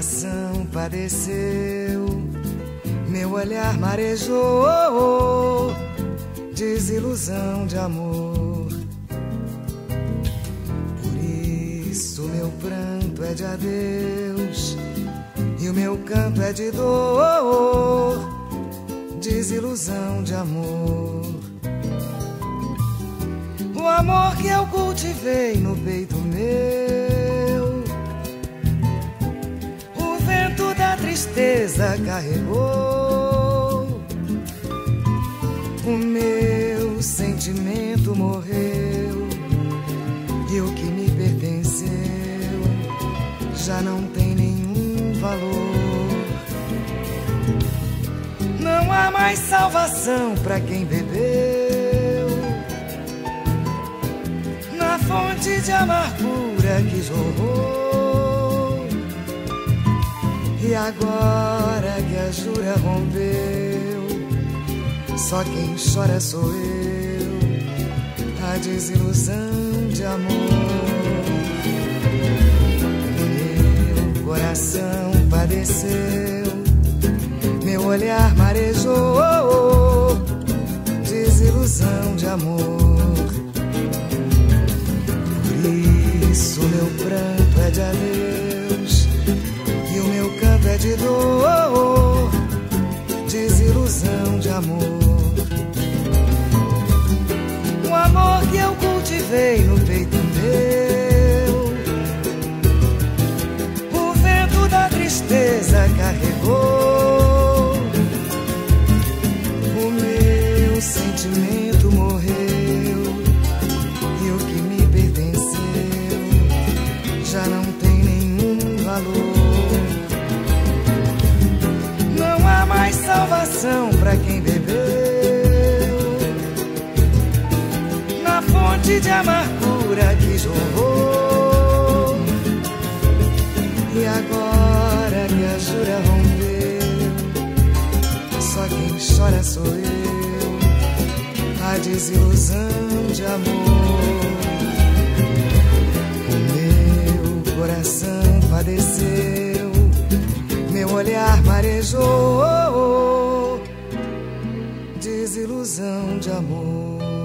coração padeceu, meu olhar marejou, desilusão de amor. Por isso meu pranto é de adeus e o meu canto é de dor, desilusão de amor. O amor que eu cultivei no peito meu, o vento da tristeza carregou. O meu sentimento morreu e o que me pertenceu já não tem nenhum valor. Não há mais salvação pra quem bebeu na fonte de amargura que jorrou. E agora que a jura rompeu, só quem chora sou eu, a desilusão de amor. Meu coração padeceu, meu olhar marejou, desilusão de amor. Por isso meu pranto é de adeus e o meu canto é de dor, desilusão de amor. O amor que eu cultivei no peito meu, o vento da tristeza carregou. O meu sentimento morreu e o que me pertenceu já não tem nenhum valor. Não há mais salvação pra quem bebeu na fonte de amargura que jorrou. E agora que a jura rompeu, só quem chora sou eu, a desilusão de amor. O meu coração padeceu, meu olhar marejou, desilusão de amor.